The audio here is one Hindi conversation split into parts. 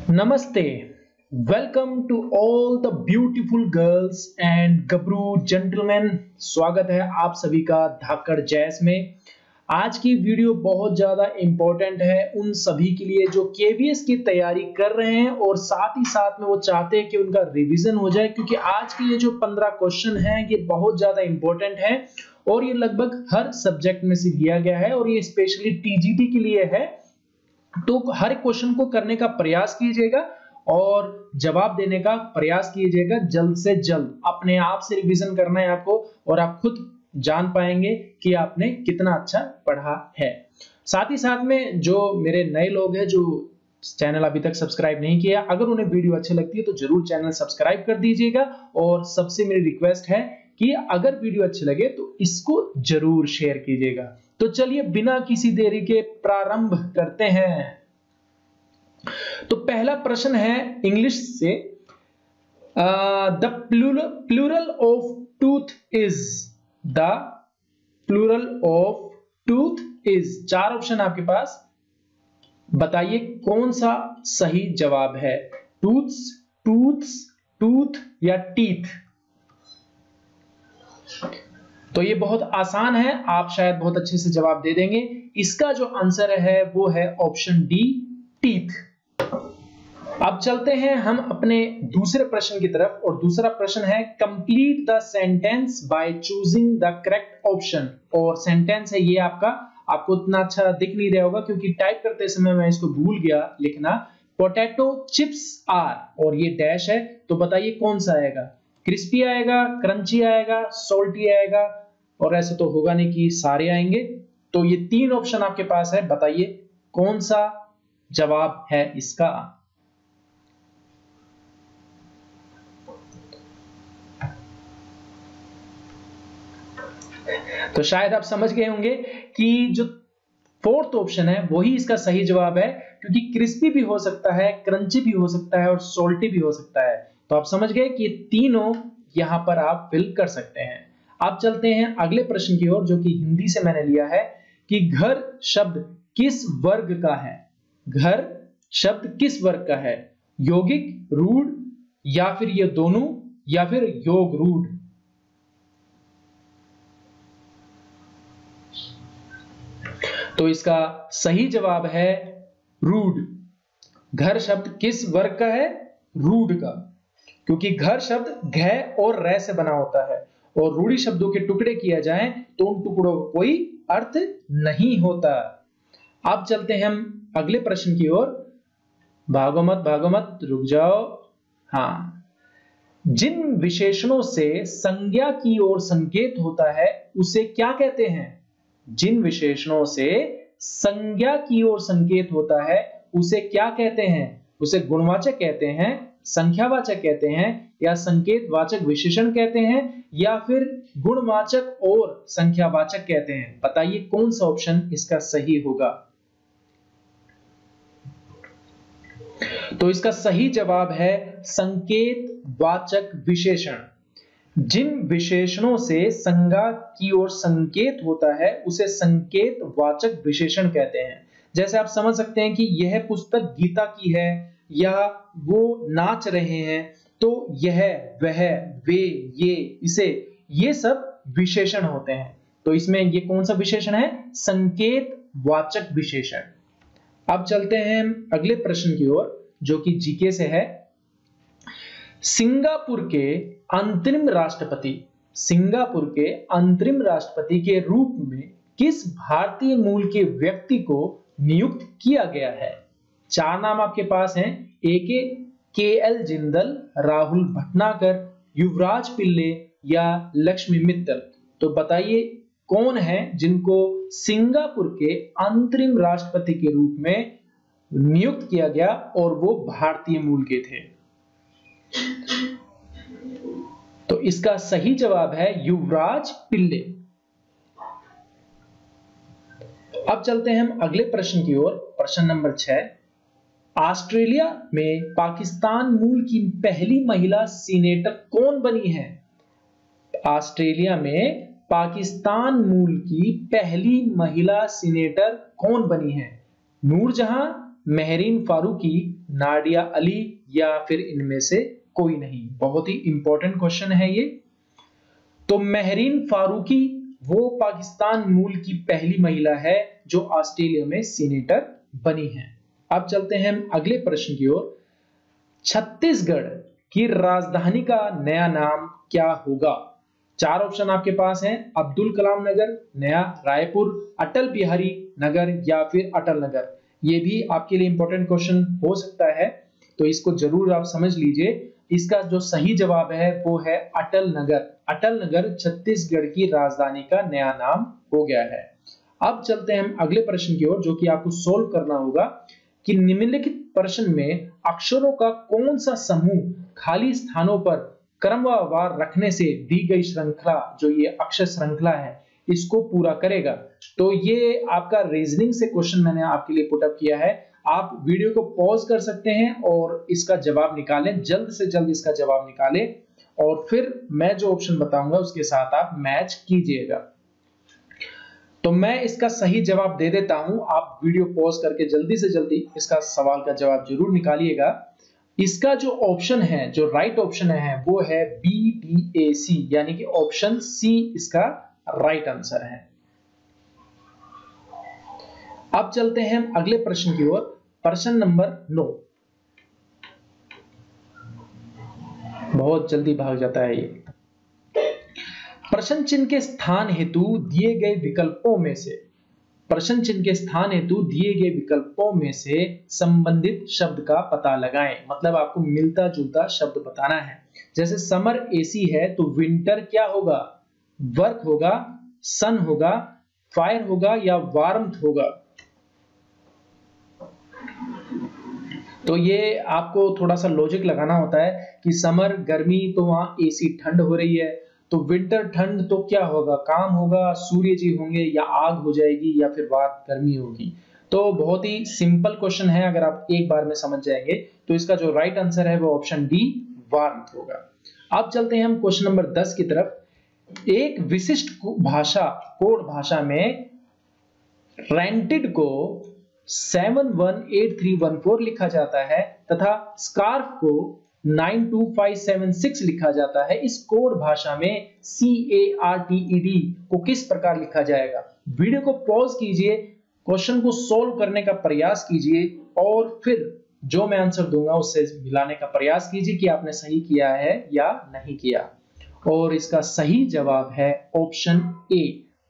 नमस्ते, welcome to all the beautiful girls and गबरू जेंटलमैन। स्वागत है आप सभी का धाकड़ जैस में। आज की वीडियो बहुत ज्यादा इंपॉर्टेंट है उन सभी के लिए जो केवीएस की तैयारी कर रहे हैं और साथ ही साथ में वो चाहते हैं कि उनका रिवीजन हो जाए, क्योंकि आज के ये जो 15 क्वेश्चन हैं ये बहुत ज्यादा इंपॉर्टेंट है और ये लगभग हर सब्जेक्ट में से लिया गया है और ये स्पेशली टीजीटी के लिए है। तो हर क्वेश्चन को करने का प्रयास कीजिएगा और जवाब देने का प्रयास कीजिएगा जल्द से जल्द। अपने आप से रिवीजन करना है आपको और आप खुद जान पाएंगे कि आपने कितना अच्छा पढ़ा है। साथ ही साथ में जो मेरे नए लोग हैं जो चैनल अभी तक सब्सक्राइब नहीं किया, अगर उन्हें वीडियो अच्छी लगती है तो जरूर चैनल सब्सक्राइब कर दीजिएगा। और सबसे मेरी रिक्वेस्ट है कि अगर वीडियो अच्छी लगे तो इसको जरूर शेयर कीजिएगा। तो चलिए बिना किसी देरी के प्रारंभ करते हैं। तो पहला प्रश्न है इंग्लिश से, the plural of tooth is, the plural of tooth is. 4 option आपके पास, बताइए कौन सा सही जवाब है। टूथ्स, टूथ्स, टूथ या टीथ। तो ये बहुत आसान है, आप शायद बहुत अच्छे से जवाब दे देंगे। इसका जो आंसर है वो है ऑप्शन डी, टीथ। अब चलते हैं हम अपने दूसरे प्रश्न की तरफ और दूसरा प्रश्न है complete the sentence by choosing the correct option. और सेंटेंस है ये आपको इतना अच्छा दिख नहीं रहा होगा क्योंकि टाइप करते समय मैं इसको भूल गया लिखना। पोटैटो चिप्स आर, और ये डैश है, तो बताइए कौन सा आएगा। क्रिस्पी आएगा, क्रंची आएगा, सॉल्टी आएगा, और ऐसे तो होगा नहीं कि सारे आएंगे। तो ये 3 ऑप्शन आपके पास है, बताइए कौन सा जवाब है इसका। तो शायद आप समझ गए होंगे कि जो 4th ऑप्शन है वही इसका सही जवाब है, क्योंकि क्रिस्पी भी हो सकता है, क्रंची भी हो सकता है और सॉल्टी भी हो सकता है। तो आप समझ गए कि ये तीनों यहां पर आप फिल कर सकते हैं। अब चलते हैं अगले प्रश्न की ओर, जो कि हिंदी से मैंने लिया है कि घर शब्द किस वर्ग का है। घर शब्द किस वर्ग का है, यौगिक, रूढ़, या फिर ये दोनों, या फिर योग रूढ़। तो इसका सही जवाब है रूढ़। घर शब्द किस वर्ग का है, रूढ़ का, क्योंकि घर शब्द घ और रै से बना होता है और रूढ़ी शब्दों के टुकड़े किया जाए तो उन टुकड़ों का कोई अर्थ नहीं होता। अब चलते हैं हम अगले प्रश्न की ओर। भागो मत, रुक जाओ। हाँ, जिन विशेषणों से संज्ञा की ओर संकेत होता है उसे क्या कहते हैं। जिन विशेषणों से संज्ञा की ओर संकेत होता है उसे क्या कहते हैं। उसे गुणवाचक कहते हैं, संख्यावाचक कहते हैं, या संकेतवाचक विशेषण कहते हैं, या फिर गुणवाचक और संख्यावाचक कहते हैं। बताइए कौन सा ऑप्शन इसका सही होगा। तो इसका सही जवाब है संकेतवाचक विशेषण। जिन विशेषणों से संज्ञा की ओर संकेत होता है उसे संकेतवाचक विशेषण कहते हैं। जैसे आप समझ सकते हैं कि यह पुस्तक गीता की है, या वो नाच रहे हैं, तो यह, वह, वे, ये, इसे, ये सब विशेषण होते हैं। तो इसमें ये कौन सा विशेषण है, संकेतवाचक विशेषण। अब चलते हैं अगले प्रश्न की ओर, जो कि जीके से है। सिंगापुर के अंतरिम राष्ट्रपति के रूप में किस भारतीय मूल के व्यक्ति को नियुक्त किया गया है। 4 नाम आपके पास हैं, के.एल. जिंदल, राहुल भटनागर, युवराज पिल्ले या लक्ष्मी मित्तल। तो बताइए कौन है जिनको सिंगापुर के अंतरिम राष्ट्रपति के रूप में नियुक्त किया गया और वो भारतीय मूल के थे। तो इसका सही जवाब है युवराज पिल्ले। अब चलते हैं हम अगले प्रश्न की ओर, प्रश्न नंबर 6। ऑस्ट्रेलिया में पाकिस्तान मूल की पहली महिला सीनेटर कौन बनी है। ऑस्ट्रेलिया में पाकिस्तान मूल की पहली महिला सीनेटर कौन बनी है। नूरजहां, मेहरीन फारूकी, नाडिया अली या फिर इनमें से कोई नहीं? बहुत ही इंपॉर्टेंट क्वेश्चन है ये। तो मेहरीन फारूकी वो पाकिस्तान मूल की पहली महिला है जो ऑस्ट्रेलिया में सीनेटर बनी है। अब चलते हैं हम अगले प्रश्न की ओर। छत्तीसगढ़ की राजधानी का नया नाम क्या होगा? चार ऑप्शन आपके पास हैं, अब्दुल कलाम नगर, नया रायपुर, अटल बिहारी नगर या फिर अटल नगर। ये भी आपके लिए इंपॉर्टेंट क्वेश्चन हो सकता है, तो इसको जरूर आप समझ लीजिए। इसका जो सही जवाब है वो है अटल नगर। अटल नगर छत्तीसगढ़ की राजधानी का नया नाम हो गया है। अब चलते हैं हम अगले प्रश्न की ओर, जो कि आपको सोल्व करना होगा कि निम्नलिखित प्रश्न में अक्षरों का कौन सा समूह खाली स्थानों पर क्रमवार रखने से दी गई श्रृंखला, जो ये अक्षर श्रृंखला है, इसको पूरा करेगा। तो ये आपका रीजनिंग से क्वेश्चन मैंने आपके लिए पुट अप किया है। आप वीडियो को पॉज कर सकते हैं और इसका जवाब निकालें, जल्द से जल्द इसका जवाब निकालें और फिर मैं जो ऑप्शन बताऊंगा उसके साथ आप मैच कीजिएगा। तो मैं इसका सही जवाब दे देता हूं, आप वीडियो पॉज करके जल्दी से जल्दी इसका सवाल का जवाब जरूर निकालिएगा। इसका जो ऑप्शन है, जो राइट ऑप्शन है, वो है BDAC, यानी कि ऑप्शन सी इसका राइट आंसर है। अब चलते हैं अगले प्रश्न की ओर, प्रश्न नंबर 9। बहुत जल्दी भाग जाता है ये। प्रश्न चिन्ह के स्थान हेतु दिए गए विकल्पों में से, प्रश्न चिन्ह के स्थान हेतु दिए गए विकल्पों में से संबंधित शब्द का पता लगाएं। मतलब आपको मिलता जुलता शब्द बताना है। जैसे समर AC है तो विंटर क्या होगा? वर्क होगा, सन होगा, फायर होगा या वार्मथ होगा? तो ये आपको थोड़ा सा लॉजिक लगाना होता है कि समर गर्मी तो वहां AC ठंड हो रही है, तो विंटर ठंड तो क्या होगा? काम होगा, सूर्य जी होंगे या आग हो जाएगी या फिर बात गर्मी होगी। तो बहुत ही सिंपल क्वेश्चन है, अगर आप एक बार में समझ जाएंगे तो इसका जो राइट आंसर है वो ऑप्शन डी वार्मथ होगा। अब चलते हैं हम क्वेश्चन नंबर 10 की तरफ। एक विशिष्ट भाषा, कोड भाषा में रेंटेड को 718314 लिखा जाता है तथा स्कार्फ को 92576 लिखा जाता है। इस कोड भाषा में CARTED को किस प्रकार लिखा जाएगा? वीडियो को पॉज कीजिए, क्वेश्चन को सोल्व करने का प्रयास कीजिए और फिर जो मैं आंसर दूंगा उससे मिलाने का प्रयास कीजिए कि आपने सही किया है या नहीं किया। और इसका सही जवाब है ऑप्शन A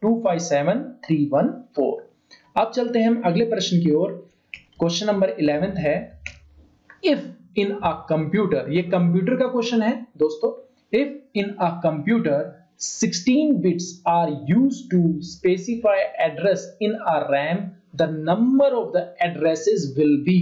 257314। अब चलते हैं हम अगले प्रश्न की ओर। क्वेश्चन नंबर 11 है, इफ इन अ कंप्यूटर, ये कंप्यूटर का क्वेश्चन है दोस्तों। If in a computer 16 bits are used to specify address in a RAM, the number of the addresses will be।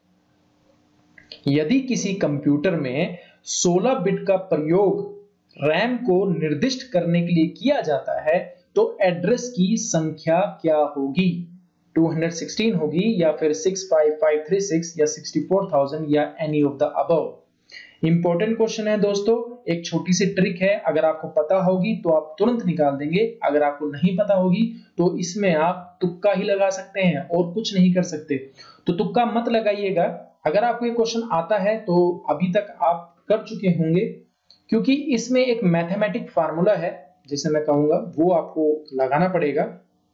यदि किसी कंप्यूटर में 16 बिट का प्रयोग रैम को निर्दिष्ट करने के लिए किया जाता है तो एड्रेस की संख्या क्या होगी? 216 होगी या फिर 65536 या 64000 या any of the above. Important question है दोस्तों। एक छोटी सी ट्रिक है, अगर आपको पता होगी तो आप तुरंत निकाल देंगे, अगर आपको नहीं पता होगी तो इसमें आप तुक्का ही लगा सकते हैं और कुछ नहीं कर सकते। तो तुक्का मत लगाइएगा। अगर आपको ये क्वेश्चन आता है तो अभी तक आप कर चुके होंगे, क्योंकि इसमें एक मैथमेटिक फार्मूला है जिसे मैं कहूंगा वो आपको लगाना पड़ेगा।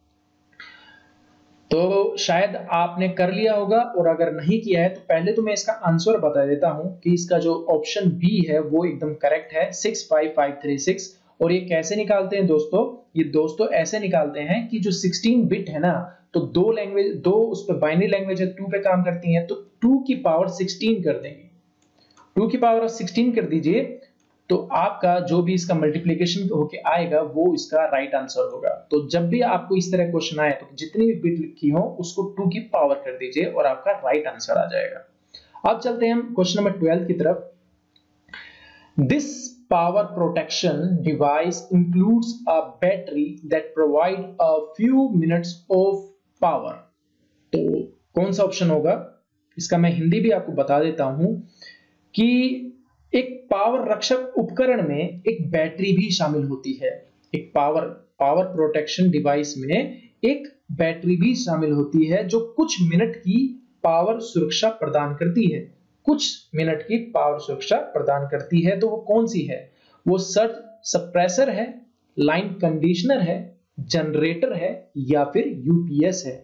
तो शायद आपने कर लिया होगा, और अगर नहीं किया है तो पहले तो मैं इसका आंसर बता देता हूं कि इसका जो ऑप्शन बी है वो एकदम करेक्ट है, 65536। और ये कैसे निकालते हैं दोस्तों? ये दोस्तों ऐसे निकालते हैं कि जो 16 बिट है ना, तो दो उस पर बाइनरी लैंग्वेज है 2 पे काम करती हैं, तो 2 की पावर 16 कर देंगे। 2 की पावर 16 कर दीजिए तो आपका जो भी इसका मल्टीप्लिकेशन होके आएगा वो इसका राइट आंसर होगा। तो जब भी आपको इस तरह क्वेश्चन आए तो जितनी भी बिट लिखी हो उसको 2 की पावर कर दीजिए और आपका राइट आंसर आ जाएगा। अब चलते हैं हम क्वेश्चन नंबर 12 की तरफ। This power protection device includes a battery that provide a few minutes of power। तो कौन सा ऑप्शन होगा? इसका मैं हिंदी भी आपको बता देता हूं कि एक पावर रक्षक उपकरण में एक बैटरी भी शामिल होती है। एक पावर प्रोटेक्शन डिवाइस में एक बैटरी भी शामिल होती है जो कुछ मिनट की पावर सुरक्षा प्रदान करती है, कुछ मिनट की पावर सुरक्षा प्रदान करती है। तो वो कौन सी है? वो सर्ज सप्रेसर है, लाइन कंडीशनर है, जनरेटर है या फिर यूपीएस है।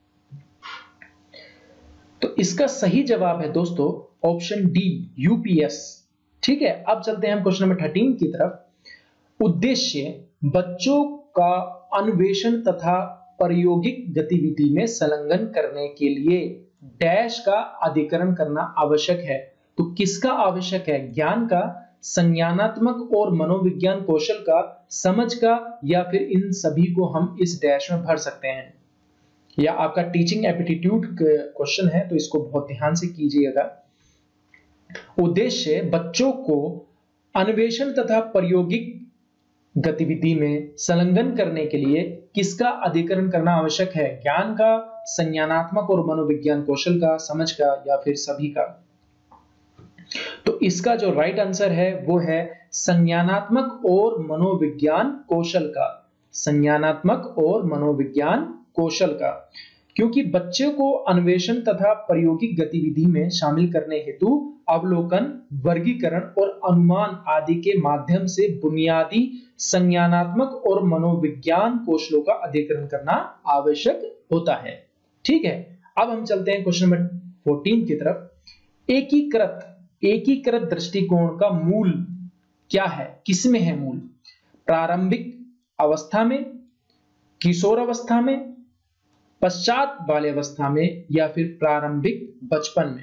तो इसका सही जवाब है दोस्तों ऑप्शन डी, यूपीएस। ठीक है, अब चलते हैं हम क्वेश्चन नंबर 13 की तरफ। उद्देश्य बच्चों का अन्वेषण तथा प्रायोगिक गतिविधि में संलग्न करने के लिए डैश का अधिकरण करना आवश्यक है। तो किसका आवश्यक है? ज्ञान का, संज्ञानात्मक और मनोविज्ञान कौशल का, समझ का, या फिर इन सभी को हम इस डैश में भर सकते हैं। या आपका टीचिंग एप्टीट्यूड क्वेश्चन है तो इसको बहुत ध्यान से कीजिएगा। उद्देश्य बच्चों को अन्वेषण तथा प्रायोगिक गतिविधि में संलग्न करने के लिए किसका अधिकरण करना आवश्यक है? ज्ञान का, संज्ञानात्मक और मनोविज्ञान कौशल का, समझ का, या फिर सभी का। तो इसका जो राइट आंसर है वो है संज्ञानात्मक और मनोविज्ञान कौशल का, संज्ञानात्मक और मनोविज्ञान कौशल का। क्योंकि बच्चे को अन्वेषण तथा प्रायोगिक गतिविधि में शामिल करने हेतु अवलोकन, वर्गीकरण और अनुमान आदि के माध्यम से बुनियादी संज्ञानात्मक और मनोविज्ञान कौशलों का अधिकरण करना आवश्यक होता है। ठीक है, अब हम चलते हैं क्वेश्चन नंबर 14 की तरफ। एकीकृत दृष्टिकोण का मूल क्या है? किसमें है मूल? प्रारंभिक अवस्था में, किशोर अवस्था में, पश्चात बाल्यावस्था में, या फिर प्रारंभिक बचपन में?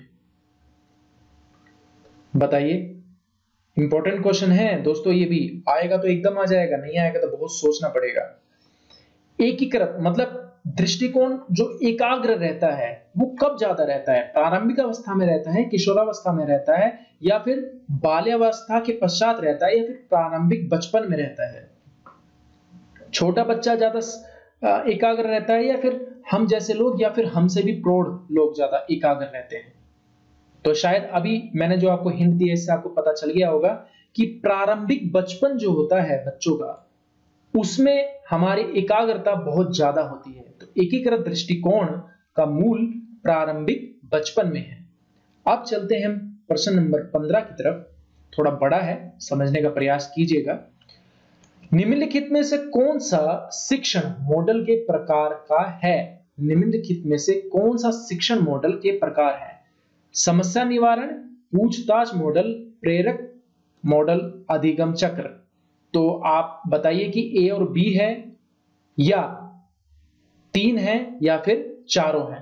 बताइए, इंपॉर्टेंट क्वेश्चन है दोस्तों। ये भी आएगा तो एकदम आ जाएगा, नहीं आएगा तो बहुत सोचना पड़ेगा। एकीकृत मतलब दृष्टिकोण जो एकाग्र रहता है वो कब ज्यादा रहता है? प्रारंभिक अवस्था में रहता है, किशोरावस्था में रहता है, या फिर बाल्यावस्था के पश्चात रहता है, या फिर प्रारंभिक बचपन में रहता है? छोटा बच्चा ज्यादा एकाग्र रहता है, या फिर हम जैसे लोग, या फिर हमसे भी प्रौढ़ लोग ज्यादा एकाग्र रहते हैं? तो शायद अभी मैंने जो आपको हिंट दिया इससे आपको पता चल गया होगा कि प्रारंभिक बचपन जो होता है बच्चों का, उसमें हमारी एकाग्रता बहुत ज्यादा होती है। तो एकीकृत दृष्टिकोण का मूल प्रारंभिक बचपन में है। अब चलते हैं हम प्रश्न नंबर 15 की तरफ। थोड़ा बड़ा है, समझने का प्रयास कीजिएगा। निम्नलिखित में से कौन सा शिक्षण मॉडल के प्रकार का है? निम्नलिखित में से कौन सा शिक्षण मॉडल के प्रकार है? समस्या निवारण, पूछताछ मॉडल, प्रेरक मॉडल, अधिगम चक्र। तो आप बताइए कि ए और बी है, या 3 है, या फिर चारों है?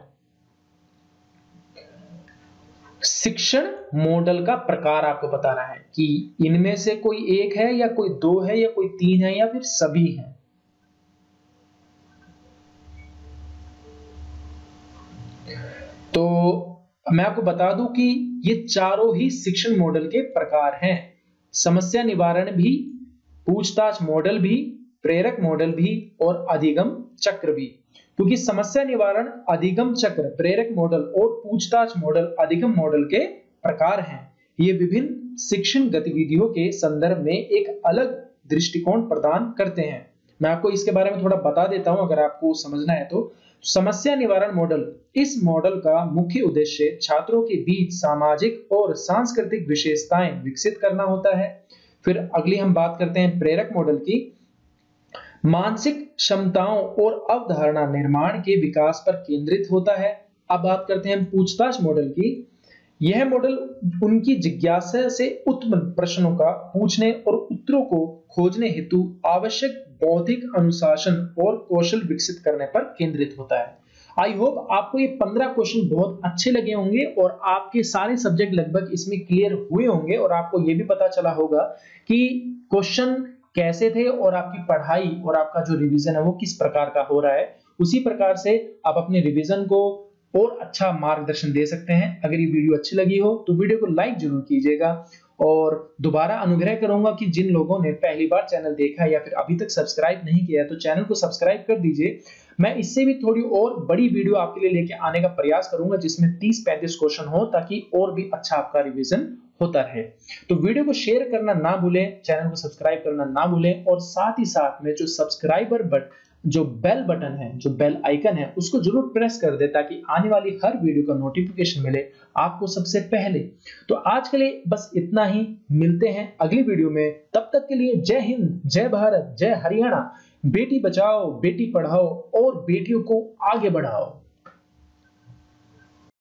शिक्षण मॉडल का प्रकार आपको बताना है कि इनमें से कोई एक है, या कोई 2 है, या कोई 3 है, या फिर सभी हैं। तो मैं आपको बता दूं कि ये चारों ही शिक्षण मॉडल के प्रकार हैं। समस्या निवारण भी, पूछताछ मॉडल भी, प्रेरक मॉडल भी, और अधिगम चक्र भी। क्योंकि समस्या निवारण, अधिगम चक्र, प्रेरक मॉडल और पूछताछ मॉडल अधिगम मॉडल के प्रकार हैं। ये विभिन्न शिक्षण गतिविधियों के संदर्भ में एक अलग दृष्टिकोण प्रदान करते हैं। मैं आपको इसके बारे में थोड़ा बता देता हूं अगर आपको समझना है तो। समस्या निवारण मॉडल, इस मॉडल का मुख्य उद्देश्य छात्रों के बीच सामाजिक और सांस्कृतिक विशेषताएं विकसित करना होता है। फिर अगली हम बात करते हैं प्रेरक मॉडल की। मानसिक क्षमताओं और अवधारणा निर्माण के विकास पर केंद्रित होता है। अब बात करते हैं पूछताछ मॉडल की। यह मॉडल उनकी जिज्ञासा से उत्पन्न प्रश्नों का पूछने और उत्तरों को खोजने हेतु आवश्यक बौद्धिक अनुशासन और कौशल विकसित करने पर केंद्रित होता है। आई होप आपको ये 15 क्वेश्चन बहुत अच्छे लगे होंगे और आपके सारे सब्जेक्ट लगभग इसमें क्लियर हुए होंगे, और आपको ये भी पता चला होगा कि क्वेश्चन कैसे थे और आपकी पढ़ाई और आपका जो रिवीजन है वो किस प्रकार का हो रहा है। उसी प्रकार से आप अपने रिवीजन को और अच्छा मार्गदर्शन दे सकते हैं। अगर ये वीडियो अच्छी लगी हो तो वीडियो को लाइक जरूर कीजिएगा, और दोबारा अनुग्रह करूंगा कि जिन लोगों ने पहली बार चैनल देखा है या फिर अभी तक सब्सक्राइब नहीं किया है तो चैनल को सब्सक्राइब कर दीजिए। मैं इससे भी थोड़ी और बड़ी वीडियो आपके लिए लेके आने का प्रयास करूंगा जिसमें 30-35 क्वेश्चन हो, ताकि और भी अच्छा आपका रिवीजन होता रहे। तो वीडियो को शेयर करना ना भूलें, चैनल को सब्सक्राइब करना ना भूलें, और साथ ही साथ में जो सब्सक्राइबर जो बेल बटन है, जो बेल आइकन है, उसको जरूर प्रेस कर दे ताकि आने वाली हर वीडियो का नोटिफिकेशन मिले आपको सबसे पहले। तो आज के लिए बस इतना ही, मिलते हैं अगली वीडियो में। तब तक के लिए जय हिंद, जय भारत, जय हरियाणा। बेटी बचाओ, बेटी पढ़ाओ और बेटियों को आगे बढ़ाओ।